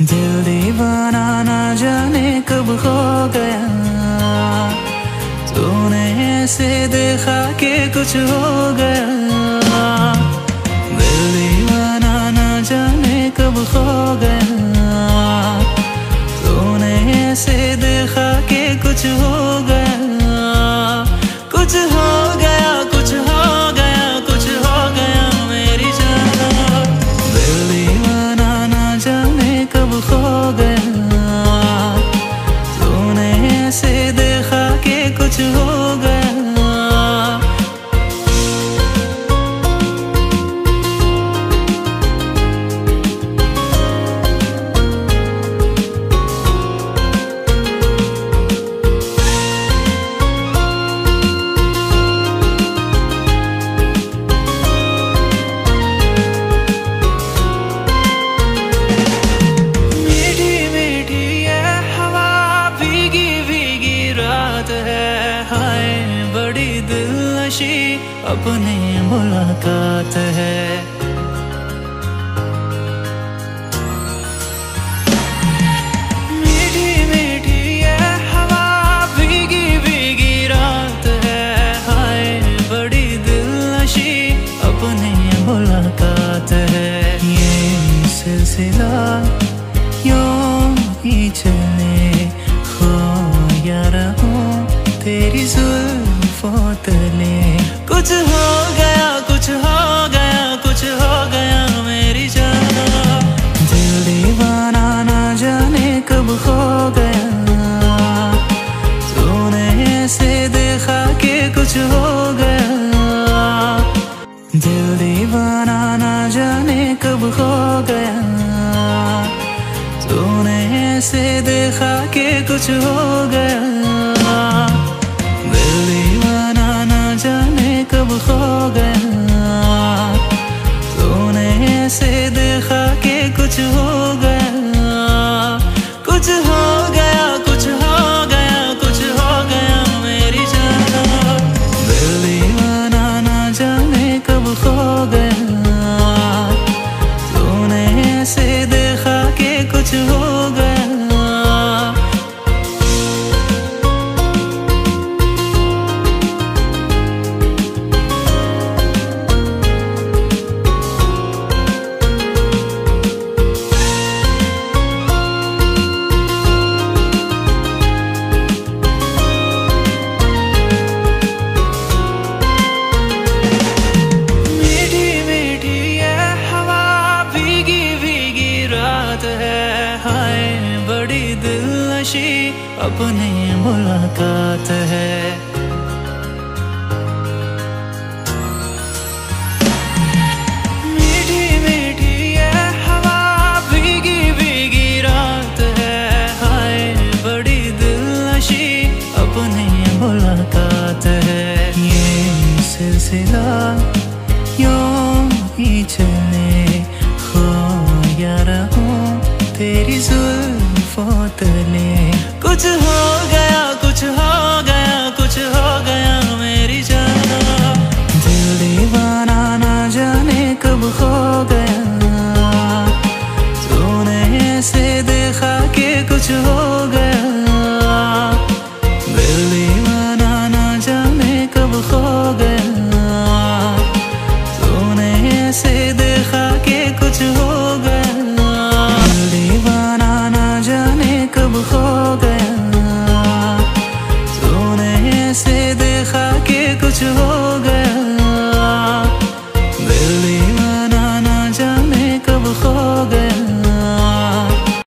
दिल दीवाना ना जाने कब खो गया, तूने ऐसे देखा कि कुछ हो गया। दिल दीवाना ना जाने कब खो गया, तूने ऐसे देखा कि कुछ हो गया। कुछ हो गया, कुछ हो गया, कुछ हो गया मेरी जान। दिल दीवाना ना जाने कब खो गया, तूने ऐसे देखा कि कुछ हो गया। अपनी मुलाकात है, मीठी मीठी ये हवा, भीगी भीगी रात है। हाय बड़ी दिलनशी अपनी मुलाकात है। ये सिलसिला यूं ही चले, खोया रहूं तेरी जुल्फों तले। कुछ हो गया, कुछ हो गया, कुछ हो गया मेरी जान। दिल दीवाना ना जाने कब खो गया, तूने ऐसे देखा कि कुछ हो गया। दिल दीवाना ना जाने कब खो गया, तूने ऐसे देखा कि कुछ हो गया। दिल दीवाना ना जाने कब खो गया, तूने ऐसे देखा कि कुछ हो गया। कुछ हो गया, कुछ हो गया, कुछ हो गया मेरी जान। दिल दीवाना ना जाने कब खो गया, तूने ऐसे देखा कि कुछ हो गया। अपनी मुलाकात है, मीठी मीठी ये हवा, भीगी भीगी रात है। हाय बड़ी दिलनशी अपनी मुलाकात है। ये सिलसिला यूं ही चले, खोया रहूं तेरी जुल्फों तले। कुछ हो